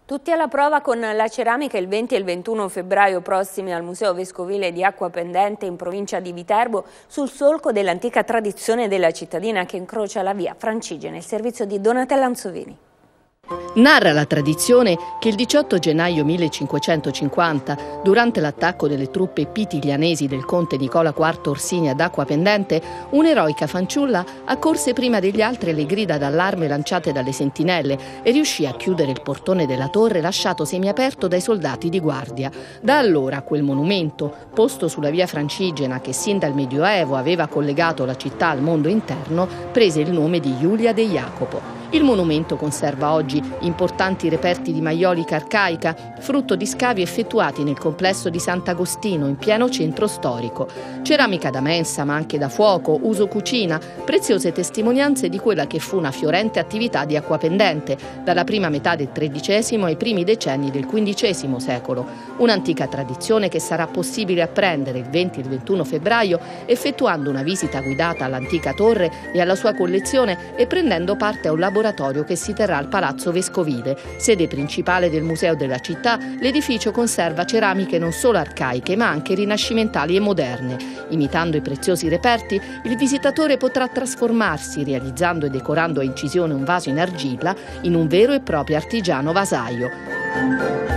Tutti alla prova con la ceramica il 20 e il 21 febbraio prossimi al Museo Vescovile di Acquapendente in provincia di Viterbo, sul solco dell'antica tradizione della cittadina che incrocia la via Francigena. Il servizio di Donatella Anzovini. Narra la tradizione che il 18 gennaio 1550, durante l'attacco delle truppe pitiglianesi del conte Nicola IV Orsini ad Acquapendente, un'eroica fanciulla accorse prima degli altri alle grida d'allarme lanciate dalle sentinelle e riuscì a chiudere il portone della torre lasciato semiaperto dai soldati di guardia. Da allora quel monumento, posto sulla via Francigena che sin dal Medioevo aveva collegato la città al mondo interno, prese il nome di Iulia de Jacopo. Il monumento conserva oggi importanti reperti di maiolica arcaica, frutto di scavi effettuati nel complesso di Sant'Agostino, in pieno centro storico. Ceramica da mensa, ma anche da fuoco, uso cucina, preziose testimonianze di quella che fu una fiorente attività di Acquapendente, dalla prima metà del XIII ai primi decenni del XV secolo. Un'antica tradizione che sarà possibile apprendere il 20 e il 21 febbraio effettuando una visita guidata all'antica torre e alla sua collezione e prendendo parte a un laboratorio che si terrà al Palazzo Vescovile. Sede principale del museo della città, l'edificio conserva ceramiche non solo arcaiche ma anche rinascimentali e moderne. Imitando i preziosi reperti, il visitatore potrà trasformarsi realizzando e decorando a incisione un vaso in argilla in un vero e proprio artigiano vasaio.